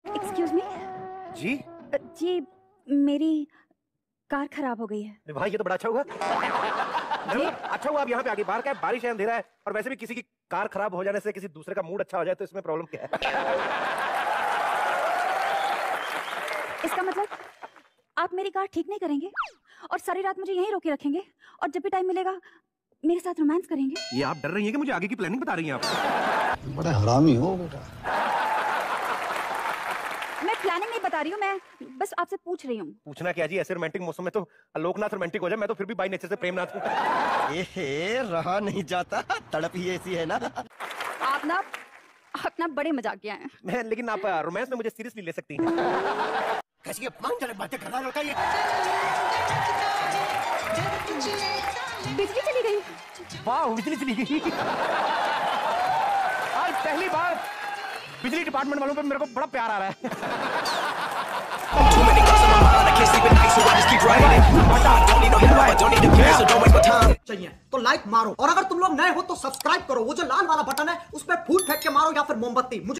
Excuse me. जी जी, मेरी car खराब हो गई है। भाई, ये तो बड़ा अच्छा हुआ। अच्छा हुआ आप यहाँ पे आगे। बाहर क्या है, बारिश है, अंधेरा है, और वैसे भी किसी की कार खराब हो जाने से किसी दूसरे का मूड अच्छा हो जाए तो इसमें प्रॉब्लम क्या है? इसका मतलब आप मेरी कार ठीक नहीं करेंगे और सारी रात मुझे यहीं रोके रखेंगे और जब भी टाइम मिलेगा मेरे साथ रोमांस करेंगे। ये आप डर रही हैं कि मुझे आगे की प्लानिंग बता रही हैं आप? बड़ा हरामी हो बेटा। मैं प्लानिंग नहीं बता रही हूँ, मैं बस आपसे पूछ रही हूँ। पूछना क्या जी, ऐसे रोमांटिक मौसम में तो आलोकनाथ रोमांटिक हो जाए, मैं तो फिर भी बाई नेचर से प्रेमनाथ हूँ। एहे, रहा नहीं जाता, तड़प ही ऐसी है ना। आप ना बड़े मजाकिया हैं। मैं लेकिन आप रोमांस में मुझे सीरियसली ले सकती हैं। कैसी अपमानजनक बातें कर रहा है लड़का ये। बिजली चली गई। वाह, बिजली चली गई। आज पहली बार बिजली डिपार्टमेंट वालों पे मेरे को बड़ा प्यार आ रहा है। चाहिए तो लाइक मारो और अगर तुम लोग नए हो तो सब्सक्राइब करो। वो जो लाल वाला बटन है उस पर फूट फेंक के मारो या फिर मोमबत्ती। मुझे